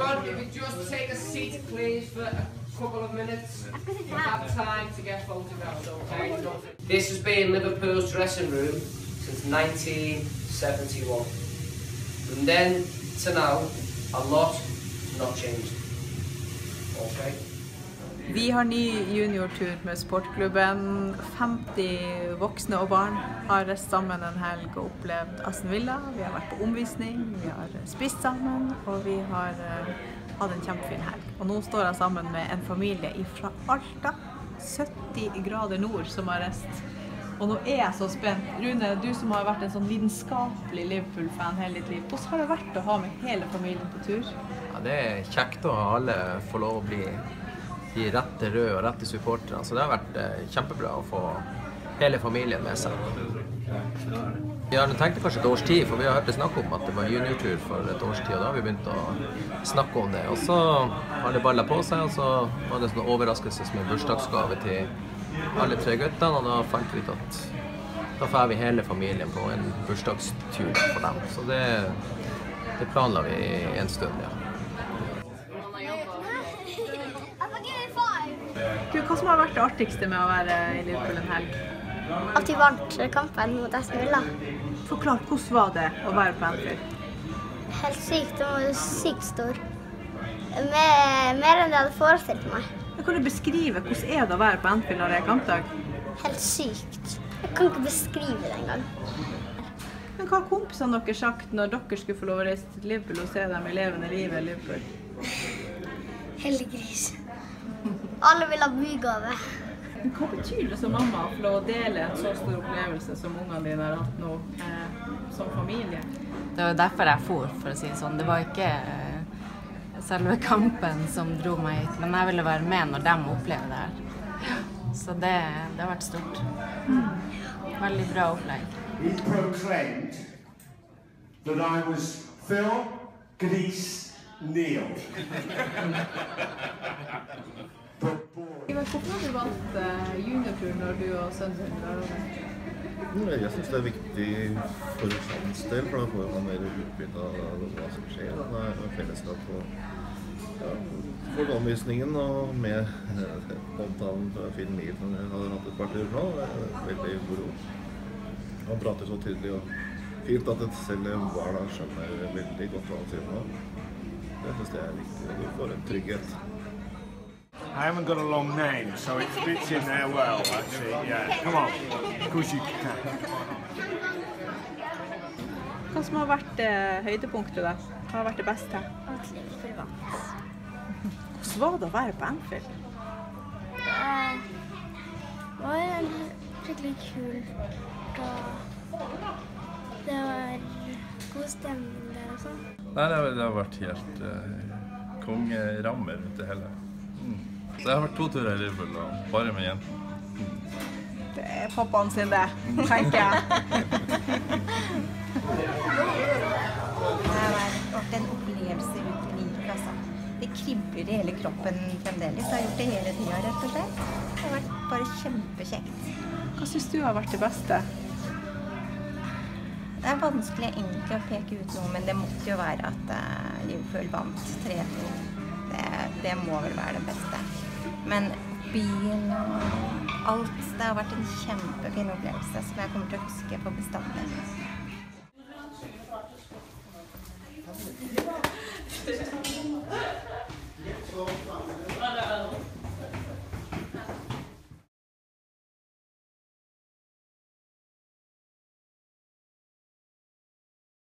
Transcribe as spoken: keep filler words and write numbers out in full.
everyone, if you just take a seat, please, for a couple of minutes. We have time to get photographs, okay? This has been Liverpool's dressing room since nineteen seventy-one. From then to now, a lot has not changed. Okay? Vi har ny juniortur med sportklubben. femti voksne og barn har reist sammen en helg og opplevd Aston Villa. Vi har vært på omvisning, vi har spist sammen, og vi har uh, hatt en kjempefin helg. Og nå står jeg sammen med en familie fra Alta, sytti grader nord, som har reist. Og nå er jeg så spent. Rune, du som har vært en sånn lidenskapelig Liverpool-fan hele ditt liv, hvordan har det vært å ha med hele familien på tur? Ja, det er kjekt å ha alle få lov å bli de rette røde og rette supporterne, så det har vært eh, kjempebra å få hele familien med seg. Vi har tenkt kanskje et års tid, for vi har hørt det snakk om at det var juniortur for et års tid, og da har vi begynt å snakke om det. Og så har det ballet på seg, og så var det en sånn overraskelse som en bursdagsgave til alle tre guttene, og da fant vi ut at da får vi hele familien på en bursdagstur for dem. Så det, det planla vi en stund, ja. Du, hva som har vært det artigste med å være i Liverpool en helg? At vi vant kampen mot Aston Villa. Forklar, hvordan var det å være på Anfield? Helt sykt, det var sykt stor. Mer, mer enn det hadde forestilt meg. Kan du beskrive hvordan er det å være på Anfield når det er kampdag? Helt sykt. Jeg kan ikke beskrive det engang. Men hva har kompisene dere sagt når dere skulle få lov å reise til Liverpool og se dem i levende livet i Liverpool? Heldiggris. Alle vil ha bygave. Hva betyr det som mamma å få lov å dele en så stor opplevelse som ungene dine har hatt nå, eh, som familie? Det var derfor jeg for, for å si det sånn. Det var ikke eh, selve kampen som dro meg hit, men jeg ville være med når de opplever det her. Så det, det har vært stort. Mm. Veldig bra opplegg. He proclaimed that I was Phil Glees Neal. Hvorfor har du valgt juniortur når du og sønnen din drar over? Jeg synes det er viktig for hans del, for da får man mer utbytte av hva som skjer. Det er fellesskap og ja, for omvisningen og med omtalen fra Finn Neal som jeg har hatt et par turer nå. Det er veldig moro. Han prater så tydelig og fint at selv barna skjønner veldig godt hva han sier nå. Jeg synes det er viktig, og du får en trygghet. I haven't got a long name, so it fits in there well, actually. Yeah, come on. Of course you can. Hva som har vært eh, høydepunktet da? Hva har vært det beste? At Liverpool vant. Hvordan var det å være på Anfield? Det var skikkelig kult, og det var god stemning der og sånn. Nei, det har, det har vært helt uh, kongerammer rundt det hele. Mm. Så jeg har vært to turer i Liverpool, og bare med jenten. Mm. Det er pappaen sin det, tenker jeg. Det har vært en opplevelse unik, altså. Det kribler i hele kroppen fremdeles. Jeg har gjort det hele tiden, rett og slett. Det har vært bare kjempekjekt. Hva synes du har vært det beste? Det er vanskelig egentlig å peke ut noe, men det måtte jo være at uh, Liverpool vant tre to. Det, det må vel være det beste. Men byen og alt, det har vært en kjempefin opplevelse som jeg kommer til å huske på bestandig.